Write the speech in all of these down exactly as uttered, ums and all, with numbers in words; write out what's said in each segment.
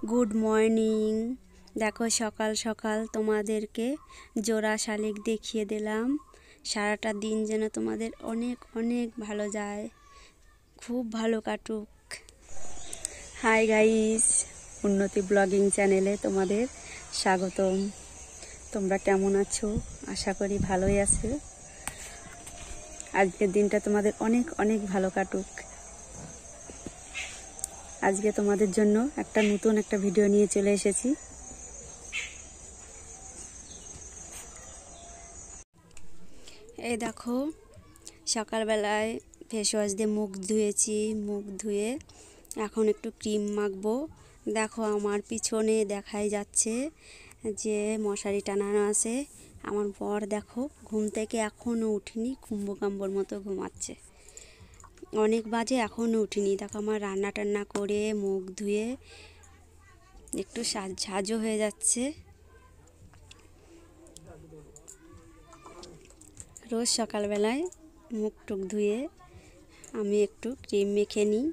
Good morning. দেখো সকাল সকাল তোমাদেরকে জোড়া শালিক দেখিয়ে দিলাম। সারাটা দিন যেন তোমাদের অনেক অনেক ভালো যায়, খুব ভালো কাটুক। হাই গাইস, উন্নতি ব্লগিং চ্যানেলে তোমাদের স্বাগতম। তোমরা কেমন আছো? আশা করি ভালোই আছো। আজকের দিনটা তোমাদের অনেক অনেক ভালো কাটুক। আজকে তোমাদের জন্য একটা নতুন একটা ভিডিও নিয়ে চলে এসেছি। এই দেখো, সকালবেলায় ফেস ওয়াশ দিয়ে মুখ ধুয়েছি। মুখ ধুয়ে এখন একটু ক্রিম মাখবো। দেখো আমার পিছনে দেখাই যাচ্ছে যে মশারি টানানো আছে। আমার বর দেখো ঘুম থেকে এখনও উঠিনি, কুম্ভকাম্বর মতো ঘুমাচ্ছে। অনেক বাজে এখনও উঠিনি। দেখো আমার রান্না টান্না করে মুখ ধুয়ে একটু সাজ সাজও হয়ে যাচ্ছে। রোজ সকালবেলায় মুখ টুক ধুয়ে আমি একটু ক্রিম মেখে নিই।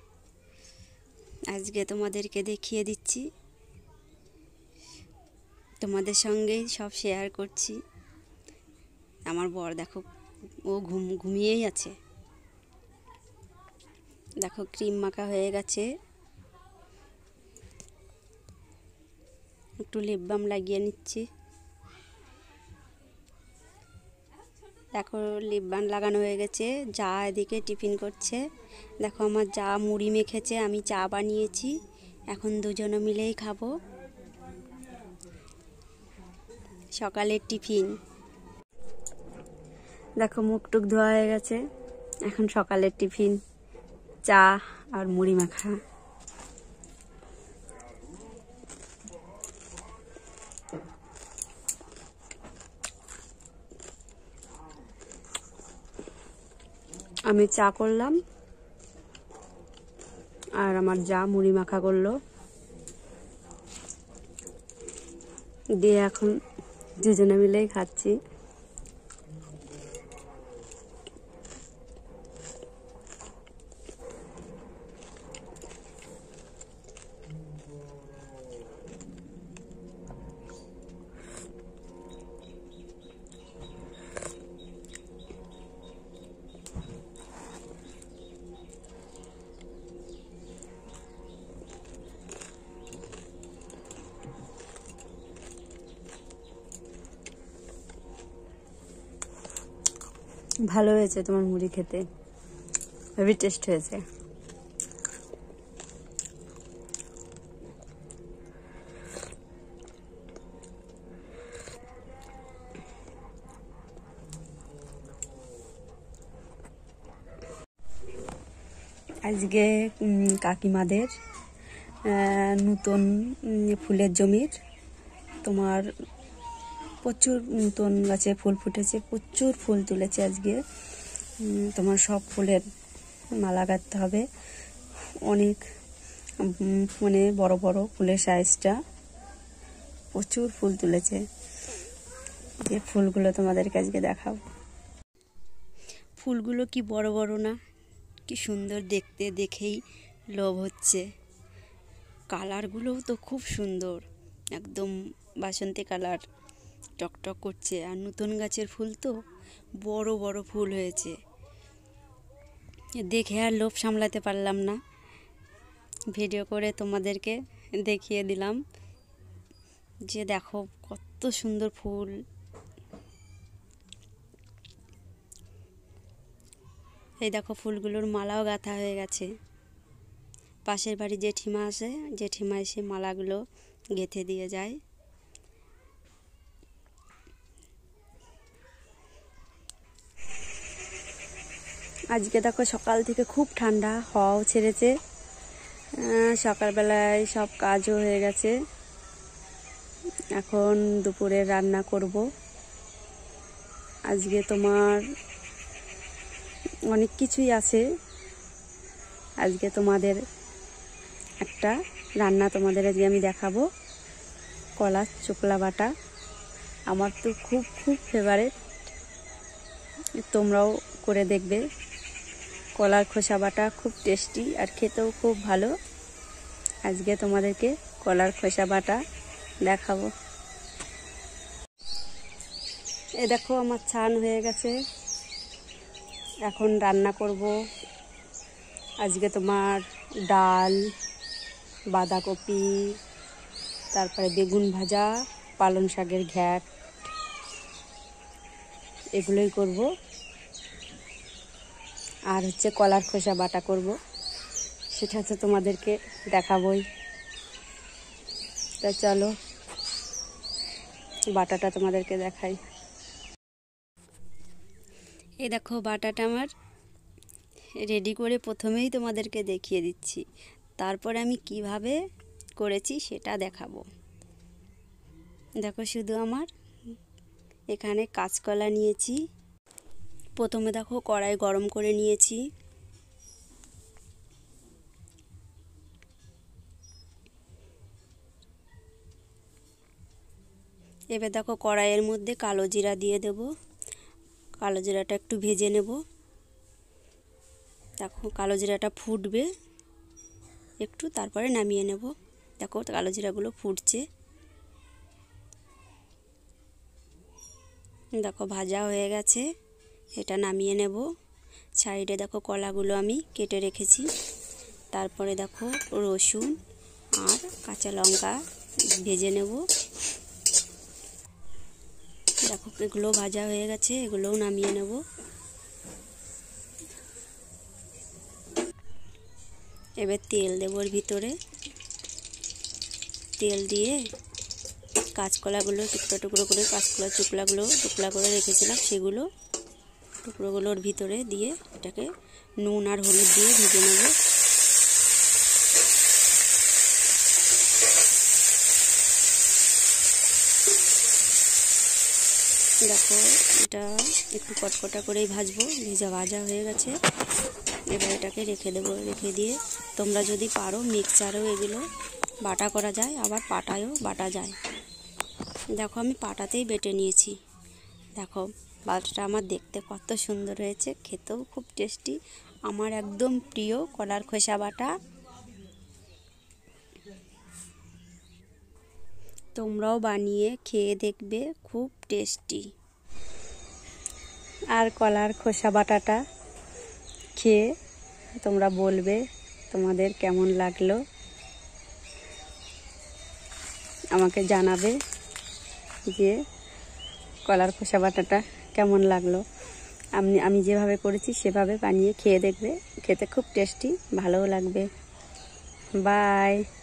আজকে তোমাদেরকে দেখিয়ে দিচ্ছি, তোমাদের সঙ্গেই সব শেয়ার করছি। আমার বর দেখো ও ঘুম ঘুমিয়েই আছে। দেখো ক্রিম মাখা হয়ে গেছে। একটু লিপ বাম লাগিয়ে নিচ্ছি। দেখো লিপ বাম লাগানো হয়ে গেছে। যা এদিকে টিফিন করছে। দেখো আমার যা মুড়ি মেখেছে, আমি চা বানিয়েছি। এখন দুজনে মিলেই খাবো সকালের টিফিন। দেখো মুখ টুক ধোয়া হয়ে গেছে। এখন সকালের টিফিন চা আর মুড়ি মাখা। আমি চা করলাম আর আমার যা মুড়ি মাখা করলো, দিয়ে এখন দুজনে মিলেই খাচ্ছি। ভালো হয়েছে তোমার মুড়ি খেতে, হেভি টেস্ট হয়েছে। আজকে কাকিমাদের নতুন ফুলের জমির তোমার প্রচুর নতুন গাছে ফুল ফুটেছে, প্রচুর ফুল তুলেছে আজকে। তোমার সব ফুলের মালা গাঁথতে হবে। অনেক মানে বড় বড় ফুলের সাইজটা, প্রচুর ফুল তুলেছে। যে ফুলগুলো তোমাদেরকে আজকে দেখাবো। ফুলগুলো কি বড় বড় না, কি সুন্দর দেখতে, দেখেই লোভ হচ্ছে। কালারগুলোও তো খুব সুন্দর, একদম বাসন্তী কালার, টকটক করছে। আর নতুন গাছের ফুল তো বড় বড় ফুল হয়েছে, দেখে আর লোভ সামলাতে পারলাম না, ভিডিও করে তোমাদেরকে দেখিয়ে দিলাম যে দেখো কত সুন্দর ফুল। এই দেখো ফুলগুলোর মালাও গাঁথা হয়ে গেছে। পাশের বাড়ি জেঠিমা আছে, জেঠিমা এসে মালাগুলো গেঁথে দিয়ে যায়। আজকে দেখো সকাল থেকে খুব ঠান্ডা, হাওয়াও ছেড়েছে। সকালবেলায় সব কাজও হয়ে গেছে। এখন দুপুরে রান্না করব। আজকে তোমার অনেক কিছুই আছে। আজকে তোমাদের একটা রান্না তোমাদের আজকে আমি দেখাবো, কলার চোকলা বাটা। আমার তো খুব খুব ফেভারিট, তোমরাও করে দেখবে। কলার খোসা বাটা খুব টেস্টি আর খেতেও খুব ভালো। আজকে তোমাদেরকে কলার খোসা বাটা দেখাবো। এ দেখো আমার ছান হয়ে গেছে, এখন রান্না করব। আজকে তোমার ডাল, বাঁধাকপি, তারপরে বেগুন ভাজা, পালং শাকের ঘ্যাট, এগুলোই করব। আর হচ্ছে কলার খোসা বাটা করব, সেটা তো তোমাদেরকে দেখাবই। তা চলো বাটাটা তোমাদেরকে দেখাই। এই দেখো বাটাটা আমার রেডি করে প্রথমেই তোমাদেরকে দেখিয়ে দিচ্ছি, তারপরে আমি কিভাবে করেছি সেটা দেখাবো। দেখো শুধু আমার এখানে কাঁচকলা নিয়েছি। প্রথমে দেখো কড়াই গরম করে নিয়েছি। এবার দেখো কড়াইয়ের মধ্যে কালো জিরা দিয়ে দেব। কালো জিরাটা একটু ভেজে নেব। দেখো কালো জিরাটা ফুটবে একটু, তারপরে নামিয়ে নেব। দেখো কালো জিরাগুলো ফুটছে। দেখো ভাজা হয়ে গেছে, এটা নামিয়ে নেব। সাইডে দেখো কলাগুলো আমি কেটে রেখেছি। তারপরে দেখো রসুন আর কাঁচা লঙ্কা ভেজে নেব। দেখো এগুলো ভাজা হয়ে গেছে, এগুলোও নামিয়ে নেব। এবার তেল দেব ওর ভিতরে। তেল দিয়ে কাঁচকলাগুলো টুকরো টুকরো করে, কাঁচকলা চুকলাগুলো টুকরা করে রেখেছিলাম, সেগুলো টুকরোগুলোর ভিতরে দিয়ে এটাকে নুন আর হলুদ দিয়ে ভেজে নেব। দেখো এটা একটু কটকটা করেই ভাজবো, ভেজা ভাজা হয়ে গেছে। এবার এটাকে রেখে দেবো। রেখে দিয়ে তোমরা যদি পারো মিক্সচারেও এগুলো বাটা করা যায়, আবার পাটায়ও বাটা যায়। দেখো আমি পাটাতেই বেটে নিয়েছি। দেখো বাটাটা আমার দেখতে কত সুন্দর হয়েছে, খেতেও খুব টেস্টি। আমার একদম প্রিয় কলার খোসা বাটা। তোমরাও বানিয়ে খেয়ে দেখবে, খুব টেস্টি। আর কলার খোসা বাটাটা খেয়ে তোমরা বলবে তোমাদের কেমন লাগলো, আমাকে জানাবে যে কলার খোসা বাটাটা কেমন লাগলো। আমি আমি যেভাবে করেছি সেভাবে বানিয়ে খেয়ে দেখবে, খেতে খুব টেস্টি, ভালোও লাগবে। বাই।